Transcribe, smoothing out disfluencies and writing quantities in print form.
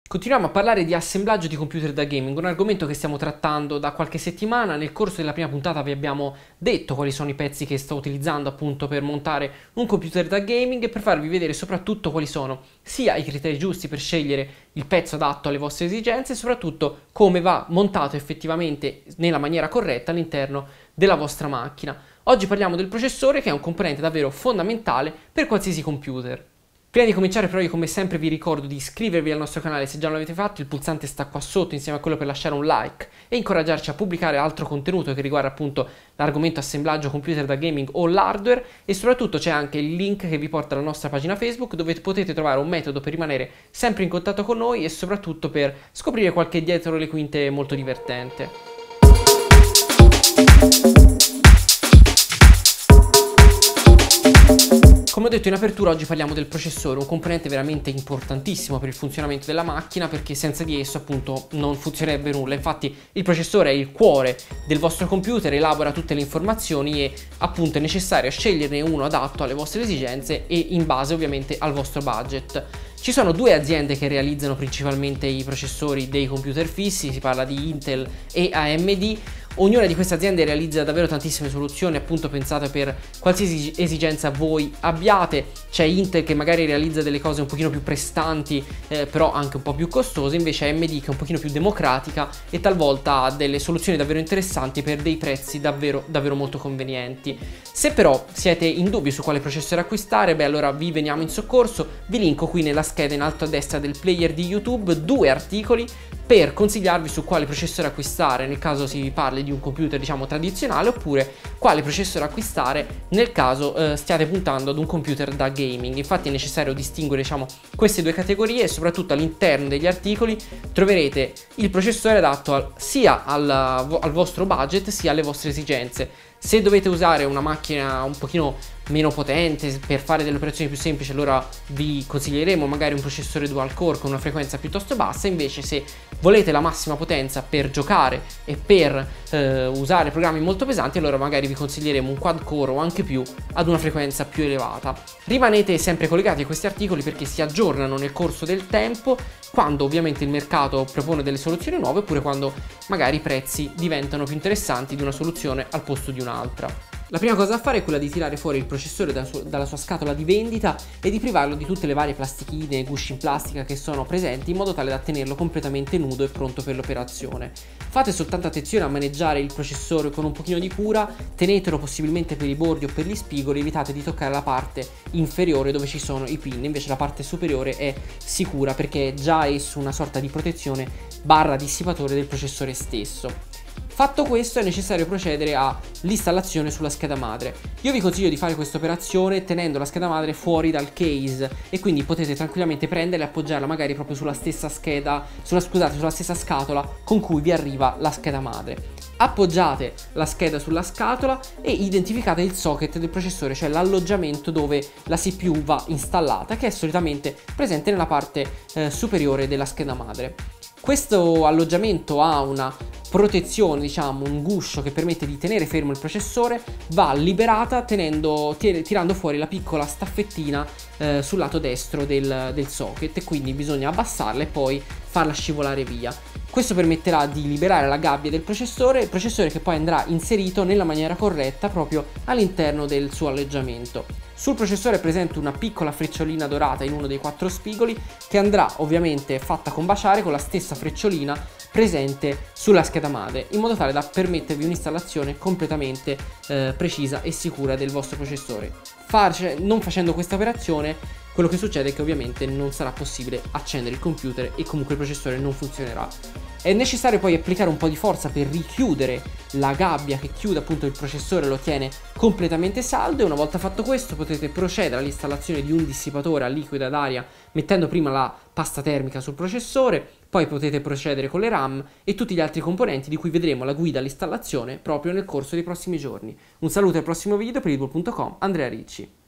Continuiamo a parlare di assemblaggio di computer da gaming, un argomento che stiamo trattando da qualche settimana. Nel corso della prima puntata vi abbiamo detto quali sono i pezzi che sto utilizzando appunto per montare un computer da gaming e per farvi vedere soprattutto quali sono sia i criteri giusti per scegliere il pezzo adatto alle vostre esigenze e soprattutto come va montato effettivamente nella maniera corretta all'interno della vostra macchina. Oggi parliamo del processore, che è un componente davvero fondamentale per qualsiasi computer. Prima di cominciare però io come sempre vi ricordo di iscrivervi al nostro canale se già non l'avete fatto, il pulsante sta qua sotto insieme a quello per lasciare un like e incoraggiarci a pubblicare altro contenuto che riguarda appunto l'argomento assemblaggio computer da gaming o l'hardware, e soprattutto c'è anche il link che vi porta alla nostra pagina Facebook dove potete trovare un metodo per rimanere sempre in contatto con noi e soprattutto per scoprire qualche dietro le quinte molto divertente. Come ho detto in apertura, oggi parliamo del processore, un componente veramente importantissimo per il funzionamento della macchina, perché senza di esso appunto non funzionerebbe nulla. Infatti il processore è il cuore del vostro computer, elabora tutte le informazioni e appunto è necessario sceglierne uno adatto alle vostre esigenze e in base ovviamente al vostro budget. Ci sono due aziende che realizzano principalmente i processori dei computer fissi, si parla di Intel e AMD. Ognuna di queste aziende realizza davvero tantissime soluzioni appunto pensate per qualsiasi esigenza voi abbiate. C'è Intel che magari realizza delle cose un pochino più prestanti però anche un po' più costose, invece AMD che è un pochino più democratica e talvolta ha delle soluzioni davvero interessanti per dei prezzi davvero molto convenienti. Se però siete in dubbio su quale processore acquistare, beh allora vi veniamo in soccorso. Vi linko qui nella scheda in alto a destra del player di YouTube due articoli per consigliarvi su quale processore acquistare nel caso si parli di un computer diciamo tradizionale, oppure quale processore acquistare nel caso stiate puntando ad un computer da gaming. Infatti è necessario distinguere diciamo queste due categorie e soprattutto all'interno degli articoli troverete il processore adatto sia al vostro budget sia alle vostre esigenze. Se dovete usare una macchina un pochino meno potente per fare delle operazioni più semplici, allora vi consiglieremo magari un processore dual core con una frequenza piuttosto bassa. Invece se volete la massima potenza per giocare e per usare programmi molto pesanti, allora magari vi consiglieremo un quad core o anche più ad una frequenza più elevata. Rimanete sempre collegati a questi articoli perché si aggiornano nel corso del tempo, quando ovviamente il mercato propone delle soluzioni nuove oppure quando magari i prezzi diventano più interessanti di una soluzione al posto di un'altra. La prima cosa da fare è quella di tirare fuori il processore dalla sua scatola di vendita e di privarlo di tutte le varie plastichine, gusci in plastica che sono presenti, in modo tale da tenerlo completamente nudo e pronto per l'operazione. Fate soltanto attenzione a maneggiare il processore con un pochino di cura, tenetelo possibilmente per i bordi o per gli spigoli, evitate di toccare la parte inferiore dove ci sono i pin, invece la parte superiore è sicura perché è già esso una sorta di protezione barra dissipatore del processore stesso. Fatto questo è necessario procedere all'installazione sulla scheda madre. Io vi consiglio di fare questa operazione tenendo la scheda madre fuori dal case e quindi potete tranquillamente prenderla e appoggiarla magari proprio sulla stessa scheda, sulla stessa scatola con cui vi arriva la scheda madre. Appoggiate la scheda sulla scatola e identificate il socket del processore, cioè l'alloggiamento dove la CPU va installata, che è solitamente presente nella parte superiore della scheda madre. Questo alloggiamento ha una protezione, diciamo un guscio che permette di tenere fermo il processore, va liberata tirando fuori la piccola staffettina sul lato destro del socket, e quindi bisogna abbassarla e poi farla scivolare via. Questo permetterà di liberare la gabbia del processore, il processore che poi andrà inserito nella maniera corretta proprio all'interno del suo alloggiamento. Sul processore è presente una piccola frecciolina dorata in uno dei 4 spigoli che andrà ovviamente fatta combaciare con la stessa frecciolina presente sulla scheda madre, in modo tale da permettervi un'installazione completamente precisa e sicura del vostro processore. Non facendo questa operazione, quello che succede è che ovviamente non sarà possibile accendere il computer e comunque il processore non funzionerà. È necessario poi applicare un po' di forza per richiudere la gabbia che chiude appunto il processore, lo tiene completamente saldo, e una volta fatto questo potete procedere all'installazione di un dissipatore a liquido ad aria mettendo prima la pasta termica sul processore, poi potete procedere con le RAM e tutti gli altri componenti di cui vedremo la guida all'installazione proprio nel corso dei prossimi giorni. Un saluto al prossimo video. Per Idol.com, Andrea Ricci.